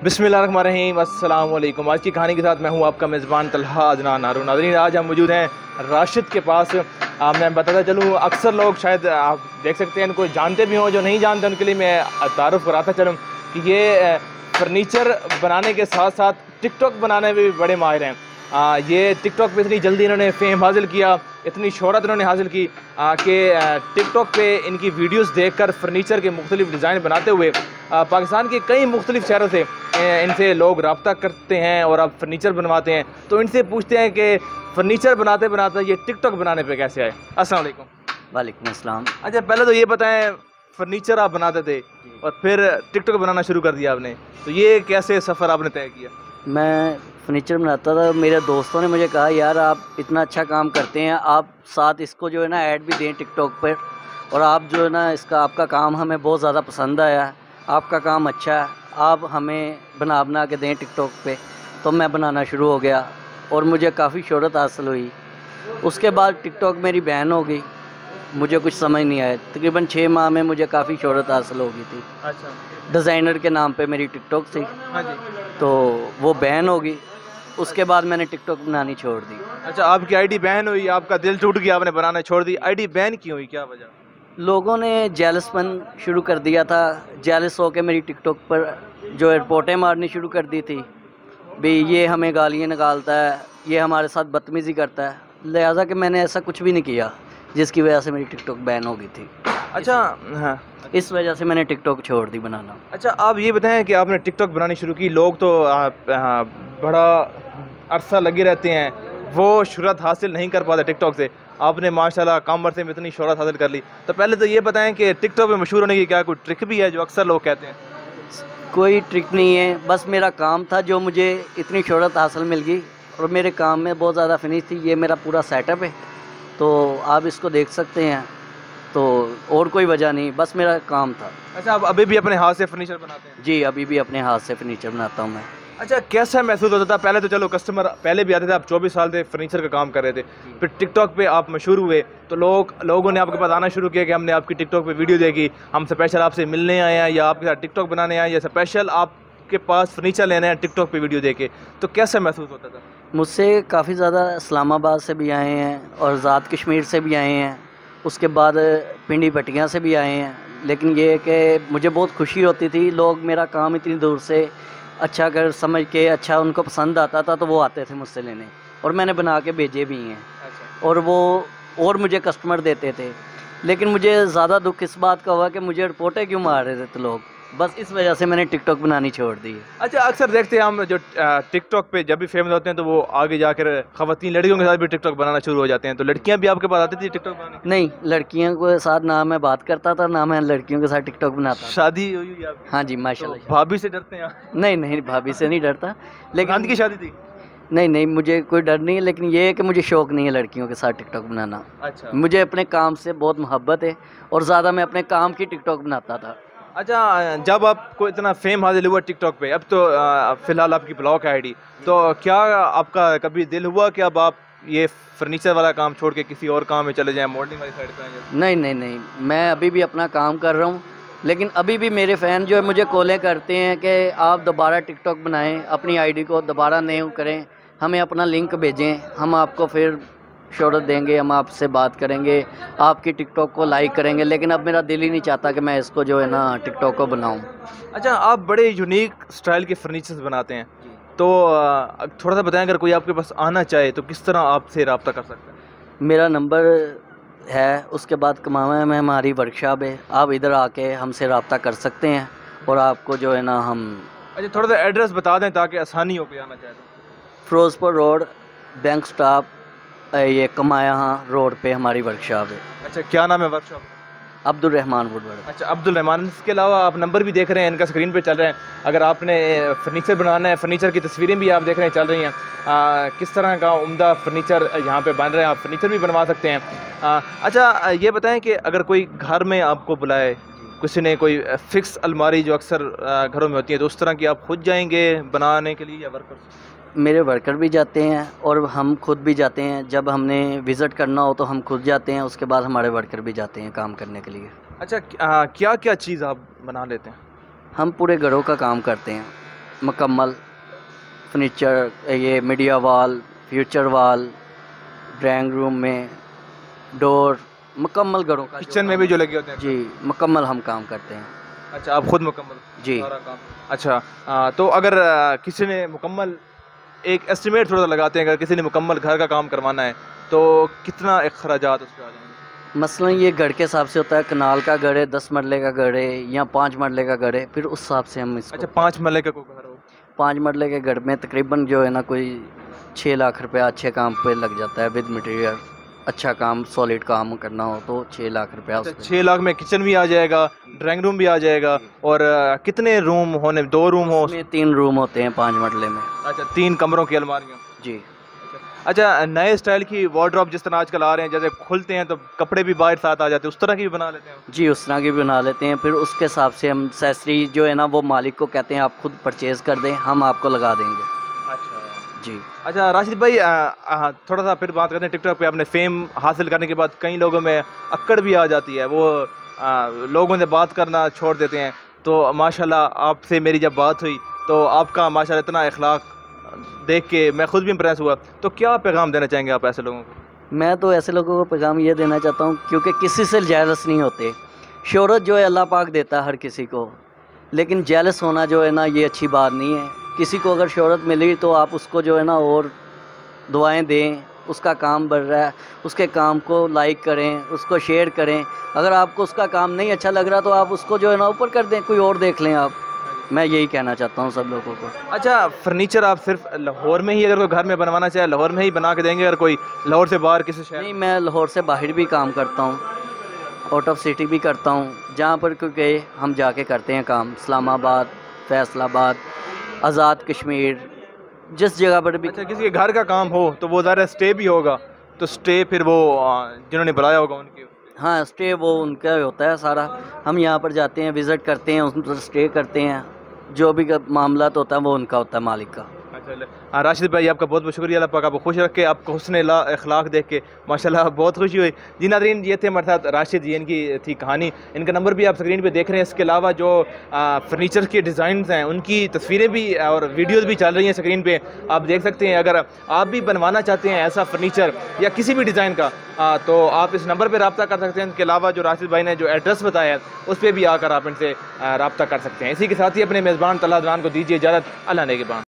बिस्मिल्लाहिर्रहमानिर्रहीम, अस्सलाम वालेकुम। आज की कहानी के साथ मैं हूं आपका मेज़बान तलहा अदनान हारून। नाज़रीन, आज हम मौजूद हैं राशिद के पास। मैं बताता चलूँ, अक्सर लोग शायद आप देख सकते हैं, इनको जानते भी हों, जो नहीं जानते उनके लिए मैं तारुफ़ कराता चलूँ कि ये फ़र्नीचर बनाने के साथ साथ टिकटॉक बनाने में भी बड़े माहिर हैं। ये टिकटॉक पे इतनी जल्दी इन्होंने फ़ेम हासिल किया, इतनी शोहरत इन्होंने हासिल की कि टिकटॉक पे इनकी वीडियोस देखकर फ़र्नीचर के मुख्तलिफ़ डिज़ाइन बनाते हुए पाकिस्तान के कई मुख्तलिफ़ शहरों से इनसे लोग रब्ता करते हैं और अब फर्नीचर बनवाते हैं। तो इनसे पूछते हैं कि फ़र्नीचर बनाते बनाते ये टिकटॉक बनाने पे कैसे आए। अस्सलाम वालेकुम। वालेकुम अस्सलाम। अच्छा, पहले तो ये बताएं, फ़र्नीचर आप बनाते थे और फिर टिकटॉक बनाना शुरू कर दिया आपने, तो ये कैसे सफ़र आपने तय किया? मैं फर्नीचर बनाता था, मेरे दोस्तों ने मुझे कहा यार आप इतना अच्छा काम करते हैं, आप साथ इसको जो है ना ऐड भी दें टिकटॉक पर, और आप जो है ना इसका आपका काम हमें बहुत ज़्यादा पसंद आया, आपका काम अच्छा है, आप हमें बना के दें टिकटॉक पे। तो मैं बनाना शुरू हो गया और मुझे काफ़ी शोहरत हासिल हुई। उसके बाद टिकटॉक मेरी बैन हो गई, मुझे कुछ समझ नहीं आया। तकरीबन 6 माह में मुझे काफ़ी शोहरत हासिल हो गई थी। अच्छा, डिज़ाइनर के नाम पे मेरी टिकटॉक थी, हाँ जी। तो वो बैन हो गई। उसके बाद मैंने टिकटॉक बनानी छोड़ दी। अच्छा, आपकी आईडी बैन हुई, आपका दिल टूट गया, आपने बनाना छोड़ दी। आईडी बैन क्यों हुई, क्या वजह? लोगों ने जेलसपन शुरू कर दिया था, जेलस होकर मेरी टिकटॉक पर जो है रिपोर्टें मारनी शुरू कर दी थी, भी ये हमें गालियाँ निकालता है, ये हमारे साथ बदतमीज़ी करता है। लिहाजा कि मैंने ऐसा कुछ भी नहीं किया जिसकी वजह से मेरी टिकटॉक बैन हो गई थी। अच्छा, हाँ, इस वजह से मैंने टिकटॉक छोड़ दी बनाना। अच्छा, आप ये बताएं कि आपने टिकटॉक बनानी शुरू की, लोग तो बड़ा अरसा लगे रहते हैं, वो शोहरत हासिल नहीं कर पाते टिकटॉक से। आपने माशाल्लाह कम अरसे में इतनी शोहरत हासिल कर ली। तो पहले तो ये बताएं कि टिकटॉक पे मशहूर होने की क्या कोई ट्रिक भी है जो अक्सर लोग कहते हैं? कोई ट्रिक नहीं है, बस मेरा काम था जो मुझे इतनी शोहरत हासिल मिल गई, और मेरे काम में बहुत ज़्यादा फिनिश थी। ये मेरा पूरा सेटअप है, तो आप इसको देख सकते हैं। तो और कोई वजह नहीं, बस मेरा काम था। अच्छा, आप अभी भी अपने हाथ से फर्नीचर बनाते हैं? जी, अभी भी अपने हाथ से फर्नीचर बनाता हूँ मैं। अच्छा, कैसा महसूस होता था? पहले तो चलो कस्टमर पहले भी आते थे, आप 24 साल से फर्नीचर का काम कर रहे थे, फिर टिकटॉक पे आप मशहूर हुए, तो लोगों ने आपके पास आना शुरू किया कि हमने आपकी टिकटॉक पे वीडियो देखी, हम स्पेशल आपसे मिलने आए हैं या आपके साथ टिकटॉक बनाने आए हैं या स्पेशल आपके पास फर्नीचर लेने हैं टिकटॉक पे वीडियो देखे, तो कैसा महसूस होता था? मुझसे काफ़ी ज़्यादा इस्लामाबाद से भी आए हैं और ज़ात कश्मीर से भी आए हैं, उसके बाद पिंडी पटियाँ से भी आए हैं। लेकिन ये है कि मुझे बहुत खुशी होती थी, लोग मेरा काम इतनी दूर से अच्छा कर समझ के, अच्छा उनको पसंद आता था तो वो आते थे मुझसे लेने, और मैंने बना के भेजे भी हैं। अच्छा। और वो और मुझे कस्टमर देते थे। लेकिन मुझे ज़्यादा दुख इस बात का हुआ कि मुझे रिपोर्टें क्यों मार रहे थे लोग, बस इस वजह से मैंने टिकटॉक बनानी छोड़ दी है। अच्छा, अक्सर देखते हैं हम जो टिकटॉक पे जब भी फेमस होते हैं तो वो आगे जाकर खवातीन लड़कियों के साथ भी टिकटॉक बनाना शुरू हो जाते हैं, तो लड़कियां भी आपके पास आती थी टिकटॉक बनाने के? नहीं, लड़कियों के साथ ना मैं बात करता था, ना मैं लड़कियों के साथ टिकटॉक बनाता था। शादी हुई हुई आपकी? हाँ जी, तो माशाल्लाह। भाभी से डरते हैं? नहीं नहीं, भाभी से नहीं डरता, लेकिन लेकिन की शादी थी? नहीं नहीं, मुझे कोई डर नहीं है, लेकिन ये है कि मुझे शौक़ नहीं है लड़कियों के साथ टिकटॉक बनाना। अच्छा। मुझे अपने काम से बहुत मोहब्बत है, और ज़्यादा मैं अपने काम की टिकटॉक बनाता था। अच्छा, जब आपको इतना फेम हासिल हुआ टिकटॉक पे, अब तो फ़िलहाल आपकी ब्लॉग है आईडी, तो क्या आपका कभी दिल हुआ कि अब आप ये फर्नीचर वाला काम छोड़ के किसी और काम में चले जाएं, मॉडलिंग वाली साइड पे आ जाएं? नहीं नहीं नहीं, मैं अभी भी अपना काम कर रहा हूँ, लेकिन अभी भी मेरे फ़ैन जो है मुझे कॉलें करते हैं कि आप दोबारा टिकटॉक बनाएं, अपनी आईडी को दोबारा न्यू करें, हमें अपना लिंक भेजें, हम आपको फिर शोहरत देंगे, हम आपसे बात करेंगे, आपकी टिकटॉक को लाइक करेंगे। लेकिन अब मेरा दिल ही नहीं चाहता कि मैं इसको जो है ना टिकटॉक को बनाऊँ। अच्छा, आप बड़े यूनिक स्टाइल के फर्नीचर्स बनाते हैं, तो थोड़ा सा बताएं, अगर कोई आपके पास आना चाहे तो किस तरह आपसे रब्ता कर सकता है? मेरा नंबर है, उसके बाद कमावा में हमारी वर्कशॉप है, आप इधर आके हमसे रब्ता कर सकते हैं, और आपको जो है ना हम। अच्छा, थोड़ा सा एड्रेस बता दें ताकि आसानी हो कोई आना चाहे तो। फिरोजपुर रोड, बैंक स्टॉप, ये कमाया रोड पे हमारी वर्कशॉप है। अच्छा, क्या नाम है वर्कशॉप? अब्दुल रहमान वुडवर्ड। अच्छा, अब्दुल रहमान। इसके अलावा आप नंबर भी देख रहे हैं, इनका स्क्रीन पे चल रहे हैं, अगर आपने फर्नीचर बनाना है, फर्नीचर की तस्वीरें भी आप देख रहे हैं चल रही हैं, किस तरह का उम्दा फर्नीचर यहाँ पे बन रहे हैं, आप फर्नीचर भी बनवा सकते हैं। अच्छा, ये बताएं कि अगर कोई घर में आपको बुलाए, किसी ने कोई फ़िक्स अलमारी जो अक्सर घरों में होती है, तो उस तरह की आप खुद जाएंगे बनाने के लिए या वर्कर? मेरे वर्कर भी जाते हैं और हम खुद भी जाते हैं, जब हमने विज़िट करना हो तो हम खुद जाते हैं, उसके बाद हमारे वर्कर भी जाते हैं काम करने के लिए। अच्छा, क्या क्या चीज़ आप बना लेते हैं? हम पूरे घरों का काम करते हैं, मुकम्मल फर्नीचर, ये media wall, future wall, drawing room में डोर, मुकम्मल घरों का किचन में भी जो लगे होते हैं? जी मुकम्मल हम काम करते हैं। अच्छा, आप खुद मुकम्मल जी। सारा काम? अच्छा, तो अगर किसी ने मुकम्मल एक एस्टिमेट थोड़ा सा लगाते हैं, अगर किसी ने मुकम्मल घर का काम करवाना है तो कितना अखराजात उस पर आ जाएंगे? मसलन ये घर के हिसाब से होता है, कनाल का घर है, 10 मरले का घर है या 5 मरले का घर है, फिर उस हिसाब से हम इसको। अच्छा, 5 मरले का कोई घर हो? 5 मरले के घर में तकरीबन जो है ना कोई 6 लाख रुपया अच्छे काम पे लग जाता है विद मटेरियल। अच्छा काम, सॉलिड काम करना हो तो 6 लाख रुपया। अच्छा, 6 लाख में किचन भी आ जाएगा, ड्राइंग रूम भी आ जाएगा, और कितने रूम होने? 2 रूम हो? उसमें 3 रूम होते हैं 5 मरले में। अच्छा, 3 कमरों की अलमारियाँ? जी। अच्छा, नए स्टाइल की वार्डरोब जिस तरह आजकल आ रहे हैं, जैसे खुलते हैं तो कपड़े भी बाहर साथ आ जाते हैं, उस तरह की भी बना लेते हैं? जी उस तरह की भी बना लेते हैं, फिर उसके हिसाब से हम एक्सेसरी जो है ना वो मालिक को कहते हैं आप खुद परचेज़ कर दें, हम आपको लगा देंगे। अच्छा जी। अच्छा राशिद भाई, थोड़ा सा फिर बात करते हैं। टिकटॉक पे आपने फेम हासिल करने के बाद कई लोगों में अक्कड़ भी आ जाती है, वो लोगों से बात करना छोड़ देते हैं। तो माशाल्लाह आपसे मेरी जब बात हुई तो आपका माशाल्लाह इतना इखलाक देख के मैं खुद भी इम्प्रेस हुआ। तो क्या पैगाम देना चाहेंगे आप ऐसे लोगों को? मैं तो ऐसे लोगों को पैगाम ये देना चाहता हूँ, क्योंकि किसी से जेलस नहीं होते। शोहरत जो है अल्लाह पाक देता है हर किसी को, लेकिन जेलस होना जो है ना ये अच्छी बात नहीं है। किसी को अगर शोहरत मिली तो आप उसको जो है ना और दुआएं दें, उसका काम बढ़ रहा है, उसके काम को लाइक करें, उसको शेयर करें। अगर आपको उसका काम नहीं अच्छा लग रहा तो आप उसको जो है ना ऊपर कर दें, कोई और देख लें आप। मैं यही कहना चाहता हूँ सब लोगों को। अच्छा, फर्नीचर आप सिर्फ लाहौर में ही अगर कोई घर में बनवाना चाहे लाहौर में ही बना के देंगे, अगर कोई लाहौर से बाहर किसी शहर? नहीं, मैं लाहौर से बाहर भी काम करता हूँ, आउट ऑफ सिटी भी करता हूँ, जहाँ पर क्योंकि हम जाके करते हैं काम। इस्लामाबाद, फैसलाबाद, आज़ाद कश्मीर, जिस जगह पर भी। अच्छा, किसी के घर का काम हो तो वो ज़्यादा स्टे भी होगा, तो स्टे फिर वो जिन्होंने बुलाया होगा उनके? हाँ स्टे वो उनका होता है सारा। हम यहाँ पर जाते हैं, विज़िट करते हैं, उस पर स्टे करते हैं, जो भी मामला होता है वो उनका होता है, मालिक का। अच्छा, राशिद भाई आपका बहुत बहुत शुक्रिया। अल्लाह पाक आपको खुश रखे, आपको हुस्न अखलाक देख के माशाल्लाह बहुत खुशी हुई। जी नाज़रीन, ये थे हमारे साथ राशिद, ये इनकी थी कहानी। इनका नंबर भी आप स्क्रीन पे देख रहे हैं। इसके अलावा जो फर्नीचर के डिज़ाइंस हैं उनकी तस्वीरें भी और वीडियोस भी चल रही हैं स्क्रीन पे, आप देख सकते हैं। अगर आप भी बनवाना चाहते हैं ऐसा फर्नीचर या किसी भी डिज़ाइन का, तो आप इस नंबर पर रब्ता कर सकते हैं। इसके अलावा जो राशिद भाई ने जो एड्रेस बताया है उस पर भी आकर आप इनसे रब्ता कर सकते हैं। इसी के साथ ही अपने मेज़बान तलहा अदनान को दीजिए इजाज़त। अल्लाह ने के बाद।